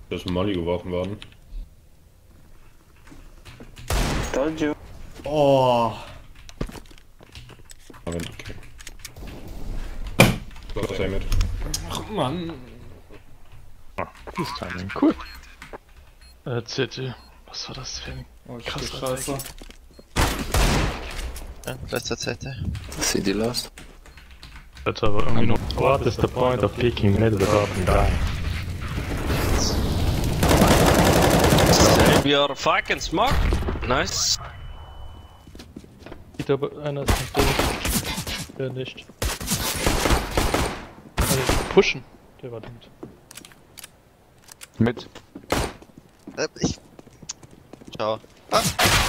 Da ist ein Molly geworfen worden. Told you. Oh. Aber okay. Was ist er mit? Ach Mann. Das Timing, cool. CT. Was war das für ein Oh, ich krasser scheiße. Ja, letzter CT. CD lost. Das aber irgendwie noch. What is the point of peeking mid without me dying? We are fucking smart. Nice. Sieht aber einer ist nicht durch. Der nicht. Also pushen. Der war damit. Mit. Ich. Ciao. Ah.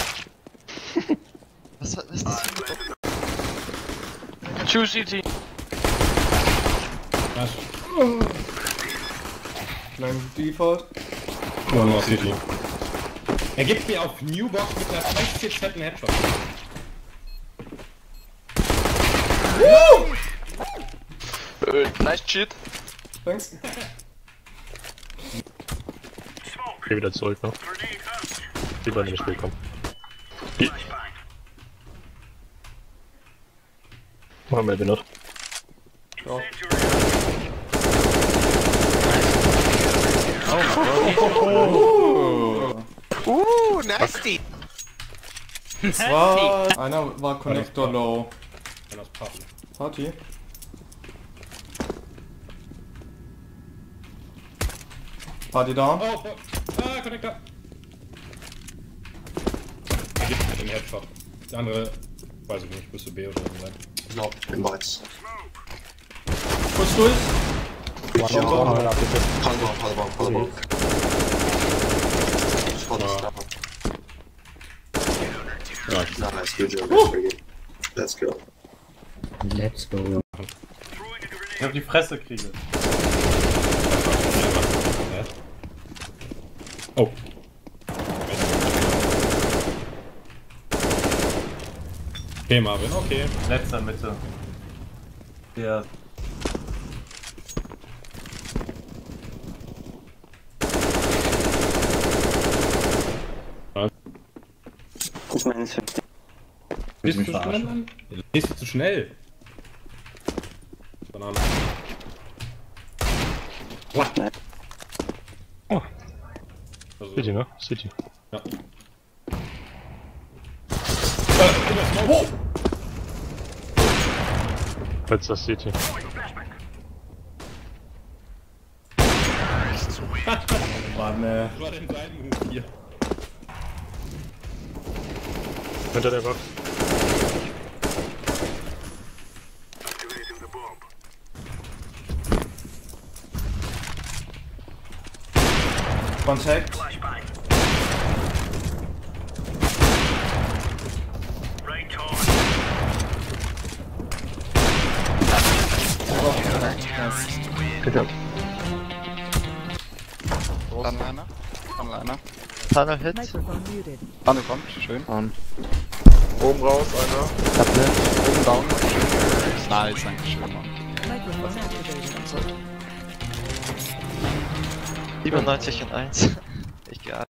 Was ist das für ein... Two CT. Was? Kleinen Default. One more City. Er gibt mir auf Newbox mit der 50 fetten Headshot. Nice cheat. Thanks. Geh wieder zurück, ne? Lieber in das Spiel kommen. Machen wir benutzt. Ja. Nasty. Einer war Connector low. Kann das passen. Party. Party down. Oh, Connector. Er gibt mir den Headshot. Der andere, weiß ich nicht, müsste B oder so sein. Im Box. Push durch. Halber. Ja, Nice, good job. Let's go. Let's go. Ich hab die Fresse kriege. oh. Okay, Marvin, okay. Letzter Mitte. Der. Ich meine, es wird. Bist du zu schnell, Mann? Bist du zu schnell? Banane. Nein. Oh, Also, City, ne? City. ja. Letzter City. Mann, Was war denn sein Move hier? Hinter der Box. Contact. Anliner. Anliner. Tunnel Hit. Microphone muted. Anne kommt, schön. On. Oben raus, einer. Oben down. Nice, danke schön, Mann. Microphone activated. 97 und 1. Ich gehe ab.